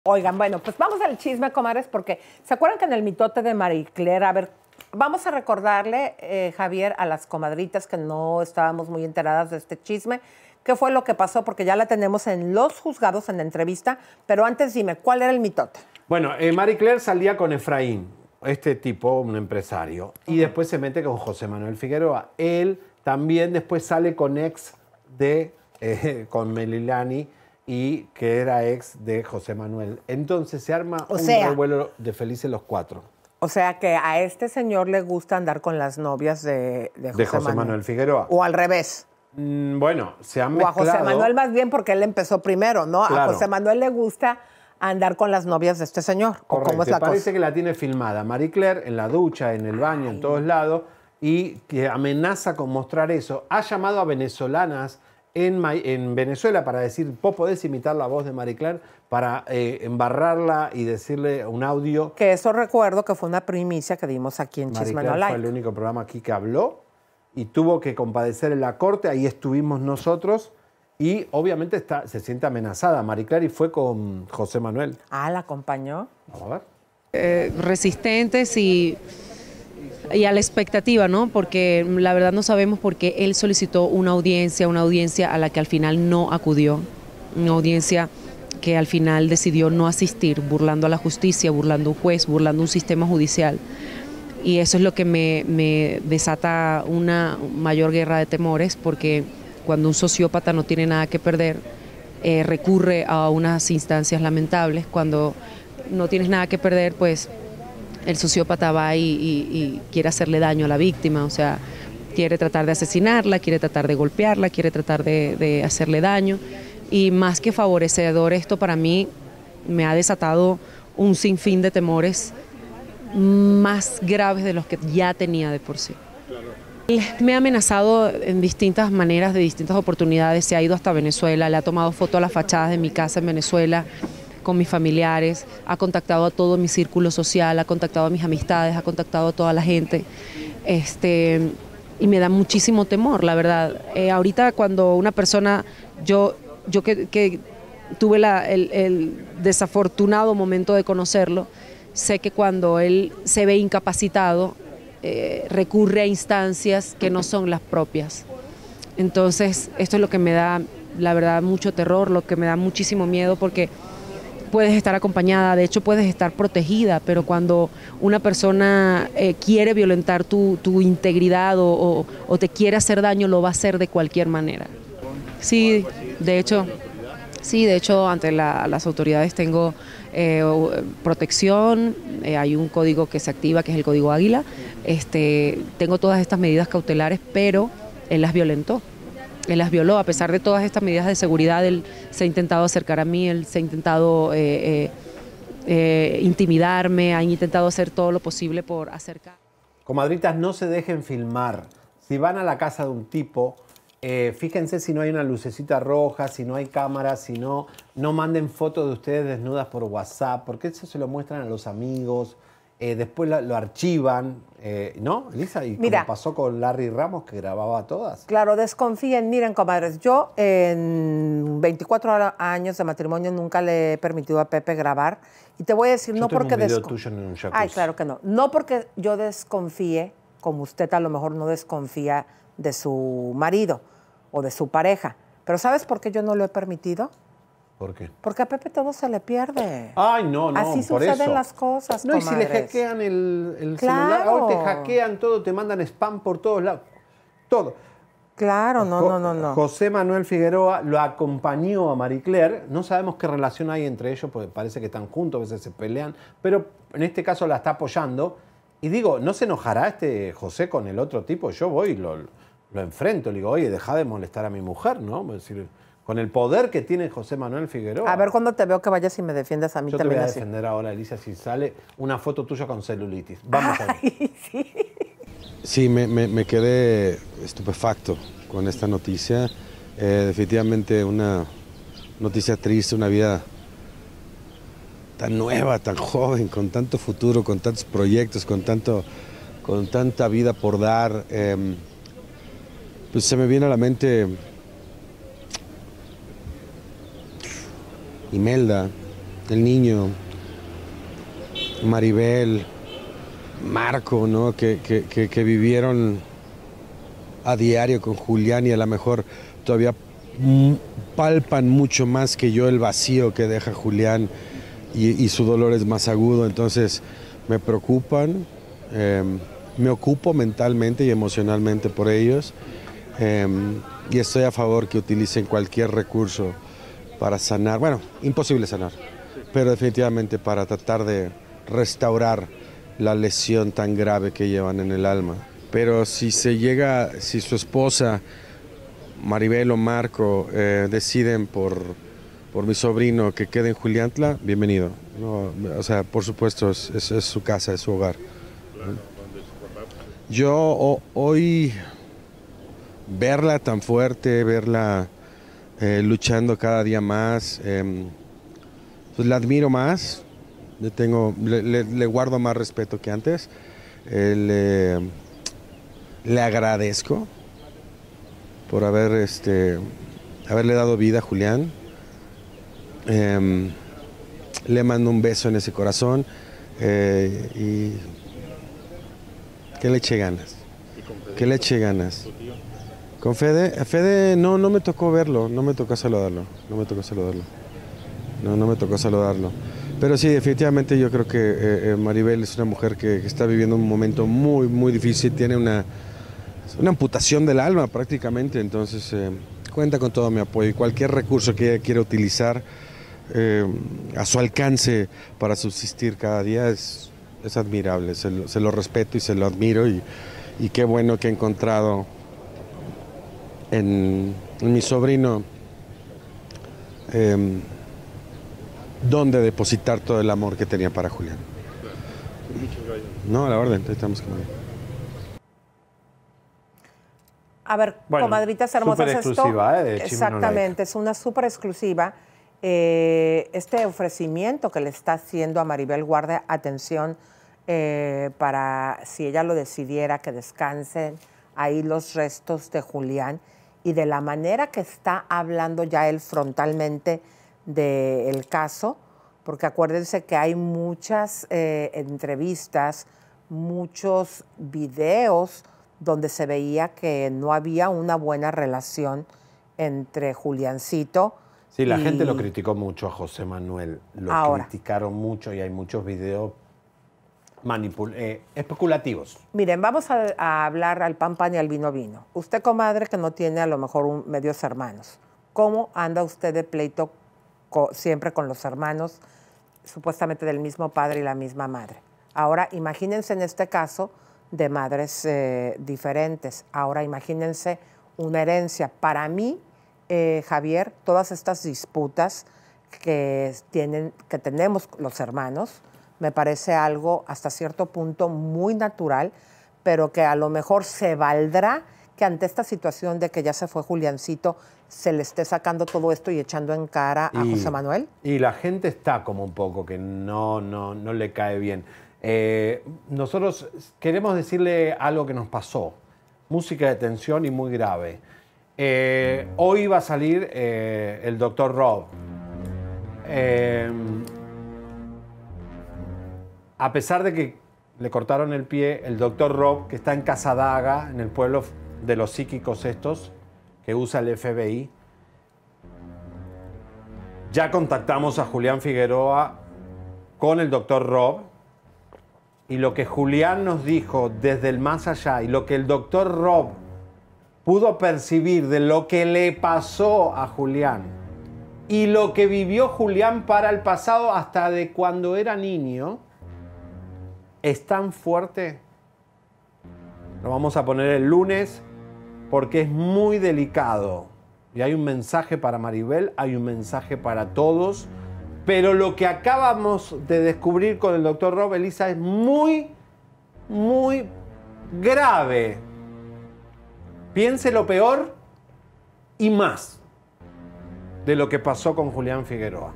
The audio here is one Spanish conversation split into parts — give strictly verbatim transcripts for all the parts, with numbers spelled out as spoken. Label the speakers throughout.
Speaker 1: Oigan, bueno, pues vamos al chisme, comadres, porque ¿se acuerdan que en el mitote de Marie Claire, a ver, vamos a recordarle, eh, Javier, a las comadritas que no estábamos muy enteradas de este chisme, qué fue lo que pasó, porque ya la tenemos en los juzgados, en la entrevista, pero antes dime, ¿cuál era el mitote?
Speaker 2: Bueno, eh, Marie Claire salía con Efraín, este tipo, un empresario, y uh-huh. después se mete con José Manuel Figueroa. Él también después sale con ex de, eh, con Melilani, y que era ex de José Manuel. Entonces se arma
Speaker 1: o
Speaker 2: un
Speaker 1: sea,
Speaker 2: revuelo de felices los cuatro.
Speaker 1: O sea que a este señor le gusta andar con las novias de, de José,
Speaker 2: de José Manuel. Manuel Figueroa.
Speaker 1: O al revés.
Speaker 2: Mm, bueno, se han
Speaker 1: o
Speaker 2: mezclado.
Speaker 1: O a José Manuel más bien porque él empezó primero, ¿no?
Speaker 2: Claro.
Speaker 1: A José Manuel le gusta andar con las novias de este señor.
Speaker 2: Correcto.
Speaker 1: ¿O cómo es la
Speaker 2: parece
Speaker 1: cosa?
Speaker 2: que la tiene filmada Marie Claire en la ducha, en el baño, Ay. en todos lados, y que amenaza con mostrar eso. Ha llamado a venezolanas En, en Venezuela para decir, vos podés imitar la voz de Marie Claire para eh, embarrarla y decirle un audio.
Speaker 1: Que eso recuerdo que fue una primicia que dimos aquí en Chisme No Like.
Speaker 2: Fue el único programa aquí que habló y tuvo que compadecer en la corte, ahí estuvimos nosotros y obviamente está, se siente amenazada Marie Claire y fue con José Manuel.
Speaker 1: Ah, ¿la acompañó?
Speaker 2: Vamos a ver.
Speaker 3: Eh, resistentes y... y a la expectativa, ¿no? Porque la verdad no sabemos por qué él solicitó una audiencia, una audiencia a la que al final no acudió, una audiencia que al final decidió no asistir, burlando a la justicia, burlando a un juez, burlando un sistema judicial. Y eso es lo que me, me desata una mayor guerra de temores, porque cuando un sociópata no tiene nada que perder, eh, recurre a unas instancias lamentables. Cuando no tienes nada que perder, pues el sociópata va y, y, y quiere hacerle daño a la víctima, o sea, quiere tratar de asesinarla, quiere tratar de golpearla, quiere tratar de, de hacerle daño. Y más que favorecedor, esto para mí me ha desatado un sinfín de temores más graves de los que ya tenía de por sí. Él me ha amenazado en distintas maneras, de distintas oportunidades, se ha ido hasta Venezuela, le ha tomado foto a las fachadas de mi casa en Venezuela, con mis familiares, ha contactado a todo mi círculo social, ha contactado a mis amistades, ha contactado a toda la gente, este, y me da muchísimo temor, la verdad. Eh, ahorita cuando una persona, yo, yo que, que tuve la, el, el desafortunado momento de conocerlo, sé que cuando él se ve incapacitado, eh, recurre a instancias que no son las propias. Entonces, esto es lo que me da, la verdad, mucho terror, lo que me da muchísimo miedo, porque puedes estar acompañada, de hecho puedes estar protegida, pero cuando una persona eh, quiere violentar tu, tu integridad o, o, o te quiere hacer daño, lo va a hacer de cualquier manera. Sí, de hecho, sí, de hecho ante la, las autoridades tengo eh, protección, eh, hay un código que se activa que es el código Águila, este, tengo todas estas medidas cautelares, pero él las violentó. Él las violó, a pesar de todas estas medidas de seguridad, él se ha intentado acercar a mí, él se ha intentado eh, eh, eh, intimidarme, ha intentado hacer todo lo posible por acercar.
Speaker 2: Comadritas, no se dejen filmar. Si van a la casa de un tipo, eh, fíjense si no hay una lucecita roja, si no hay cámara, si no, no manden fotos de ustedes desnudas por WhatsApp, porque eso se lo muestran a los amigos, eh, después lo, lo archivan, eh, ¿no, Elisa? Y
Speaker 1: Mira,
Speaker 2: como pasó con Larry Ramos, que grababa a todas.
Speaker 1: Claro, desconfíen. Miren, comadres, yo en veinticuatro años de matrimonio nunca le he permitido a Pepe grabar. Y te voy a decir,
Speaker 2: yo
Speaker 1: no
Speaker 2: tengo
Speaker 1: porque...
Speaker 2: un video tuyo en un jacuzzi.
Speaker 1: Ay, claro que no. No porque yo desconfíe, como usted a lo mejor no desconfía de su marido o de su pareja. Pero ¿sabes por qué yo no lo he permitido?
Speaker 2: ¿Por qué?
Speaker 1: Porque a Pepe todo se le pierde.
Speaker 2: Ay, no, no,
Speaker 1: Así
Speaker 2: por
Speaker 1: suceden
Speaker 2: eso.
Speaker 1: las cosas,
Speaker 2: No,
Speaker 1: comadres.
Speaker 2: y si le hackean el, el
Speaker 1: Claro.
Speaker 2: celular, ahora te hackean todo, te mandan spam por todos lados. Todo.
Speaker 1: Claro, no, no, no, no.
Speaker 2: José Manuel Figueroa lo acompañó a Marie Claire. No sabemos qué relación hay entre ellos, porque parece que están juntos, a veces se pelean, pero en este caso la está apoyando. Y digo, ¿no se enojará este José con el otro tipo? Yo voy y lo, lo enfrento, le digo, oye, deja de molestar a mi mujer, ¿no? Es decir, con el poder que tiene José Manuel Figueroa.
Speaker 1: A ver cuando te veo que vayas y me defiendas a mí
Speaker 2: Yo
Speaker 1: también.
Speaker 2: Yo te voy a
Speaker 1: así.
Speaker 2: defender ahora, Elisa, si sale una foto tuya con celulitis. Vamos a ver.
Speaker 1: Sí.
Speaker 4: Sí, me, me, me quedé estupefacto con esta noticia. Eh, definitivamente una noticia triste, una vida tan nueva, tan joven, con tanto futuro, con tantos proyectos, con, tanto, con tanta vida por dar. Eh, pues se me viene a la mente Imelda, el niño, Maribel, Marco, ¿no? que, que, que, que vivieron a diario con Julián y a lo mejor todavía palpan mucho más que yo el vacío que deja Julián y, y su dolor es más agudo, entonces me preocupan, eh, me ocupo mentalmente y emocionalmente por ellos eh, y estoy a favor que utilicen cualquier recurso para sanar, bueno, imposible sanar, pero definitivamente para tratar de restaurar la lesión tan grave que llevan en el alma. Pero si se llega, si su esposa, Maribel o Marco, eh, deciden por, por mi sobrino que quede en Juliantla, bienvenido. No, o sea, por supuesto, es, es, es su casa, es su hogar. Yo o, hoy, verla tan fuerte, verla eh, luchando cada día más, eh, pues la admiro más, le, tengo, le, le, le guardo más respeto que antes. Eh, le, Le agradezco por haber, este, haberle dado vida a Julián. Eh, le mando un beso en ese corazón eh, y que le eche ganas. Que le eche ganas. Con Fede, Fede no, no me tocó verlo, no me tocó saludarlo, no me tocó saludarlo. No, no me tocó saludarlo. Pero sí, definitivamente yo creo que eh, Maribel es una mujer que, que está viviendo un momento muy, muy difícil, tiene una una amputación del alma prácticamente, entonces eh, cuenta con todo mi apoyo y cualquier recurso que ella quiera utilizar eh, a su alcance para subsistir cada día es, es admirable, se lo, se lo respeto y se lo admiro y, y qué bueno que he encontrado en, en mi sobrino eh, donde depositar todo el amor que tenía para Julián. No, a la orden, estamos con él.
Speaker 1: A ver,
Speaker 2: bueno,
Speaker 1: comadritas hermosas,
Speaker 2: súper exclusiva,
Speaker 1: esto,
Speaker 2: ¿eh? De
Speaker 1: exactamente, es una súper exclusiva. Eh, este ofrecimiento que le está haciendo a Maribel Guardia, atención, eh, para si ella lo decidiera, que descansen ahí los restos de Julián y de la manera que está hablando ya él frontalmente del caso, porque acuérdense que hay muchas eh, entrevistas, muchos videos donde se veía que no había una buena relación entre Juliancito.
Speaker 2: Sí, la
Speaker 1: y...
Speaker 2: gente lo criticó mucho a José Manuel, lo
Speaker 1: Ahora,
Speaker 2: criticaron mucho y hay muchos videos manipul eh, especulativos.
Speaker 1: Miren, vamos a, a hablar al pan pan y al vino vino. Usted, comadre, que no tiene a lo mejor un, medios hermanos, ¿cómo anda usted de pleito co siempre con los hermanos, supuestamente del mismo padre y la misma madre? Ahora, imagínense en este caso de madres eh, diferentes. Ahora imagínense una herencia. Para mí, eh, Javier, todas estas disputas que, tienen, que tenemos los hermanos, me parece algo hasta cierto punto muy natural, pero que a lo mejor se valdrá que ante esta situación de que ya se fue Juliancito, se le esté sacando todo esto y echando en cara a
Speaker 2: y,
Speaker 1: José Manuel.
Speaker 2: Y la gente está como un poco que no, no, no le cae bien. Eh, nosotros queremos decirle algo que nos pasó, música de tensión y muy grave. Eh, hoy va a salir eh, el doctor Rob. Eh, a pesar de que le cortaron el pie, el doctor Rob, que está en Casadaga, en el pueblo de los psíquicos estos, que usa el F B I, ya contactamos a Julián Figueroa con el doctor Rob. Y lo que Julián nos dijo desde el más allá y lo que el doctor Rob pudo percibir de lo que le pasó a Julián y lo que vivió Julián para el pasado hasta de cuando era niño, es tan fuerte. Lo vamos a poner el lunes porque es muy delicado. Y hay un mensaje para Maribel, hay un mensaje para todos. Pero lo que acabamos de descubrir con el doctor Rob, Elisa, es muy, muy grave. Piense lo peor y más de lo que pasó con Julián Figueroa.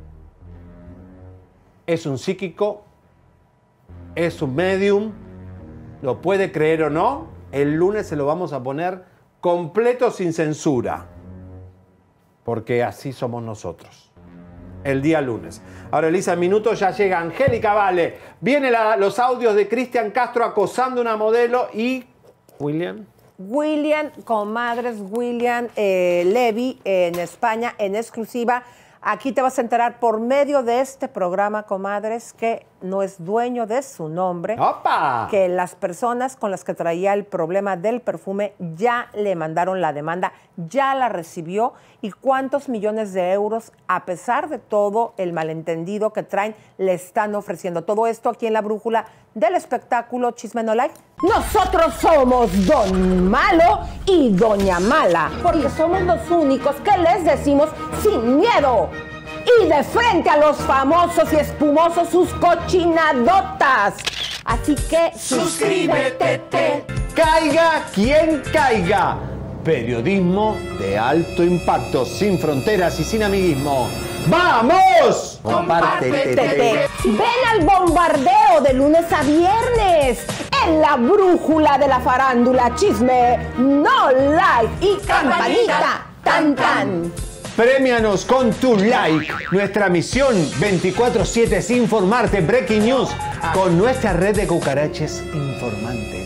Speaker 2: Es un psíquico, es un medium, lo puede creer o no, el lunes se lo vamos a poner completo sin censura, porque así somos nosotros. el día lunes. Ahora, Elisa, en minutos ya llega Angélica Vale. Vienen los audios de Cristian Castro acosando a una modelo y... ¿William?
Speaker 1: William, comadres, William eh, Levy en España, en exclusiva. Aquí te vas a enterar por medio de este programa, comadres, que no es dueño de su nombre.
Speaker 2: ¡Opa!
Speaker 1: Que las personas con las que traía el problema del perfume ya le mandaron la demanda, ya la recibió. ¿Y cuántos millones de euros, a pesar de todo el malentendido que traen, le están ofreciendo? Todo esto aquí en la brújula del espectáculo Chisme No Like. Nosotros somos Don Malo y Doña Mala, porque somos los únicos que les decimos sin miedo y de frente a los famosos y espumosos sus cochinadotas. Así que suscríbete.
Speaker 2: Caiga quien caiga. Periodismo de alto impacto, sin fronteras y sin amiguismo. ¡Vamos!
Speaker 1: Compártete. Ven al bombardeo de lunes a viernes en la brújula de la farándula Chisme No Like y campanita tan tan.
Speaker 2: Premianos con tu like. Nuestra misión veinticuatro siete es informarte. Breaking News con nuestra red de cucaraches informantes.